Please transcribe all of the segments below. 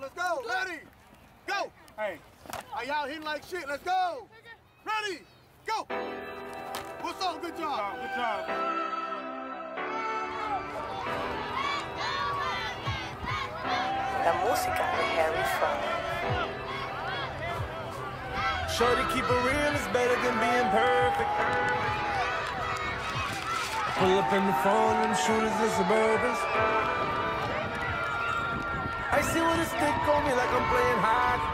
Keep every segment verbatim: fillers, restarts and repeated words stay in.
let's go. Ready, go. Hey, are y'all hitting like shit? Let's go. Ready, go. What's up? Good job. Good job. La música de Harry Fun. Shorty keep it real, it's better than being perfect. Pull up in the phone and shooters and Suburbans. I see with a stick on me like I'm playing hockey.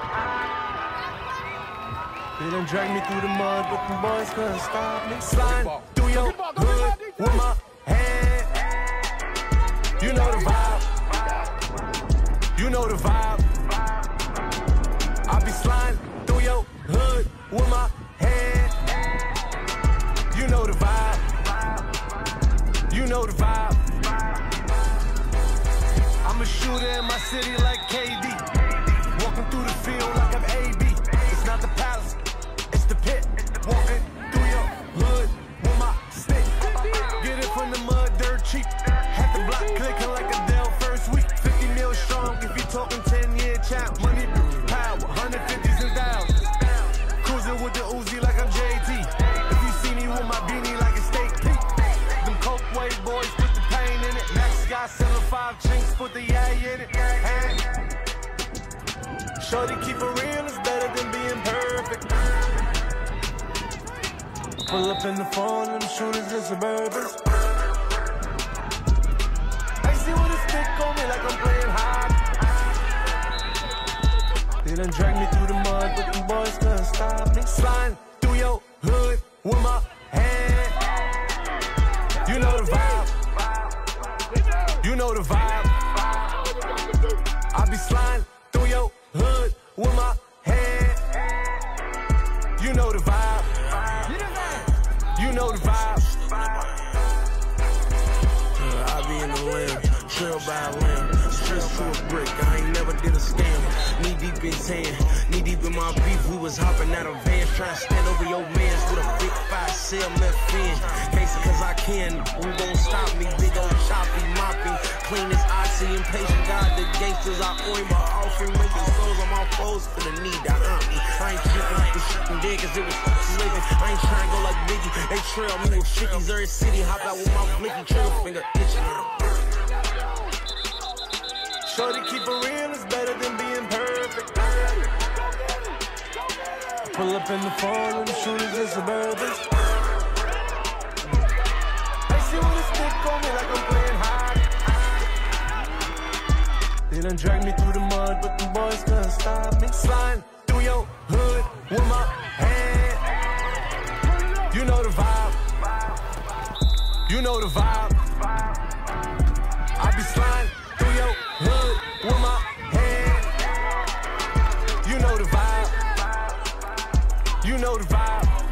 They done drag me through the mud, but the boys couldn't stop me. Sliding through your hood with my hand. You know the vibe. You know the vibe. I be sliding through your hood with my hand. You know the vibe. You know the vibe. I'm a shooter in my city like K D. Walking through the field like I'm A B. It's not the palace, it's the pit. Walking through your hood with my stick. Get it from the mud, dirt cheap. Had the block clicking like a Dell first week. fifty mil strong if you talking ten year champ. Money, power, one hundred fifties and thousands. Cruising with the Uzi like I'm J T. If you see me with my beanie like a steak peak. Them coke wave boys put the pain in it. Max got selling five chinks, put the yay in it. Hey. Shorty keep it real, it's better than being perfect. Pull up in the phone and shooters and Suburbans. I see with a stick on me like I'm playing hockey. They done drag me through the mud, but them boys couldn't stop me. Sliding through your hood with my hand. You know the vibe. You know the vibe. I be sliding through your hood with my hand. You know the vibe. You know the vibe. Uh, I be in the limb, trail by a limb, stress to a brick. I ain't never did a scam. Knee deep in tan, knee deep in my beef. We was hopping out of vans, trying to stand over your mans with a big five cell left fin. Case cause I can, who gon' stop me? Big old choppy, mopping, clean as oxy, impatient. God, the gangsters I own my offering, making souls on my foes for the need that hurt me. I ain't tripping like the shit and dead cause it was living. I ain't trying to go like Biggie. They trail me with shitties every city. Hop out with my blicky trigger finger itching. Shorty keep it real, it's better than being perfect. Pull up in the phone and shooters and Suburbans. I see with a stick on me like I'm playing hockey. They done drag me through the mud, but the boys couldn't stop me. Sliding through your hood with my hand. You know the vibe. You know the vibe. I be sliding through your hood with my hand. You know the vibe. You know the vibe.